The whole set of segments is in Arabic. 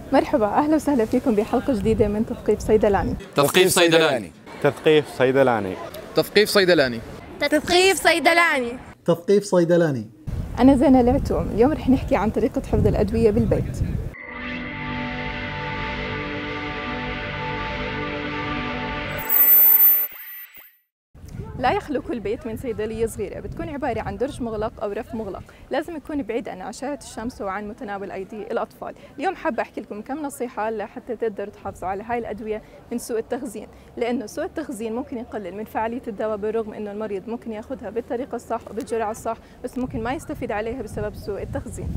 مرحبا، أهلا وسهلا فيكم بحلقة جديدة من تثقيف صيدلاني. تثقيف صيدلاني. تثقيف صيدلاني. تثقيف صيدلاني. تثقيف صيدلاني. تثقيف صيدلاني. أنا زينة العتوم، اليوم رح نحكي عن طريقة حفظ الأدوية بالبيت. لا يخلو كل بيت من صيدلية صغيرة بتكون عبارة عن درج مغلق أو رف مغلق، لازم يكون بعيد عن أشعة الشمس وعن متناول أيدي الأطفال. اليوم حابة أحكي لكم كم نصيحة لحتى تقدروا تحافظوا على هاي الأدوية من سوء التخزين، لأنه سوء التخزين ممكن يقلل من فعالية الدواء بالرغم إنه المريض ممكن ياخذها بالطريقة الصح وبالجرعة الصح، بس ممكن ما يستفيد عليها بسبب سوء التخزين.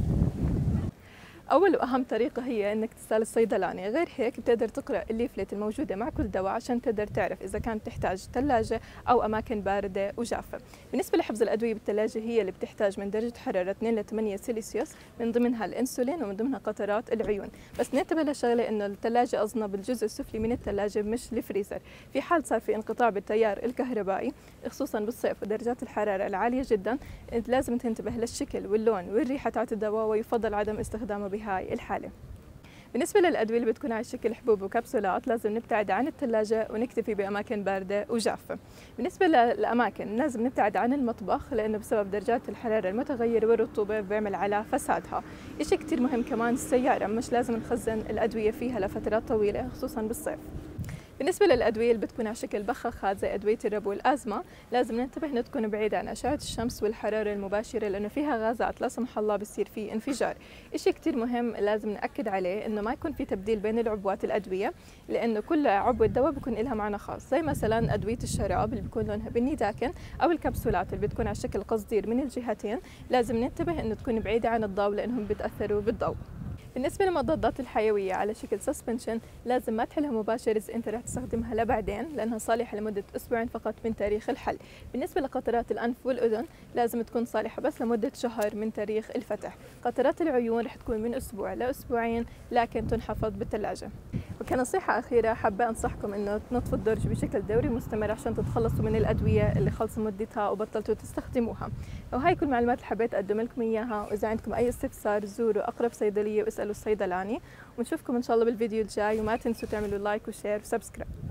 أول وأهم طريقة هي إنك تسأل الصيدلاني، غير هيك بتقدر تقرأ الليفلت الموجودة مع كل دواء عشان تقدر تعرف إذا كانت تحتاج ثلاجة أو أماكن باردة وجافة. بالنسبة لحفظ الأدوية بالثلاجة هي اللي بتحتاج من درجة حرارة 2 ل 8 سيليسيوس، من ضمنها الأنسولين ومن ضمنها قطرات العيون. بس ننتبه لشغلة إنه الثلاجة قصدنا بالجزء السفلي من الثلاجة مش الفريزر. في حال صار في انقطاع بالتيار الكهربائي خصوصا بالصيف ودرجات الحرارة العالية جدا، لازم تنتبه للشكل واللون والريحة تاعت الدواء، ويفضل عدم استخدامه بهاي الحالة. بالنسبة للأدوية اللي بتكون على شكل حبوب وكبسولات لازم نبتعد عن الثلاجة ونكتفي بأماكن باردة وجافة. بالنسبة للأماكن لازم نبتعد عن المطبخ لأنه بسبب درجات الحرارة المتغيرة والرطوبة بيعمل على فسادها. إشي كتير مهم كمان السيارة مش لازم نخزن الأدوية فيها لفترات طويلة خصوصا بالصيف. بالنسبة للأدوية اللي بتكون على شكل بخاخات زي أدوية الربو والأزمة لازم ننتبه إنها تكون بعيدة عن أشعة الشمس والحرارة المباشرة لأنه فيها غازات لا سمح الله بصير في انفجار. إشي كتير مهم لازم نأكد عليه إنه ما يكون في تبديل بين العبوات الأدوية، لأنه كل عبوة دواء بيكون لها معنى خاص، زي مثلا أدوية الشراب اللي بيكون لونها بني داكن أو الكبسولات اللي بتكون على شكل قصدير من الجهتين، لازم ننتبه إنه تكون بعيدة عن الضوء لأنهم بيتأثروا بالضوء. بالنسبة للمضادات الحيوية على شكل سسبنشن لازم ما تحلها مباشر إذا أنت رح تستخدمها لبعدين لأنها صالحة لمدة أسبوعين فقط من تاريخ الحل. بالنسبة لقطرات الأنف والأذن لازم تكون صالحة بس لمدة شهر من تاريخ الفتح. قطرات العيون رح تكون من أسبوع لأسبوعين لكن تنحفظ بالثلاجة. وكنصيحة أخيرة حابة أنصحكم إنه تنظفوا الدرج بشكل دوري مستمر عشان تتخلصوا من الأدوية اللي خلص مدتها وبطلتوا تستخدموها. وهاي كل المعلومات اللي حبيت أقدم لكم إياها، وإذا عندكم أي استفسار زوروا أقرب صيدلية واسألوا الصيدلاني، ونشوفكم إن شاء الله بالفيديو الجاي، وما تنسوا تعملوا لايك وشير وسبسكرايب.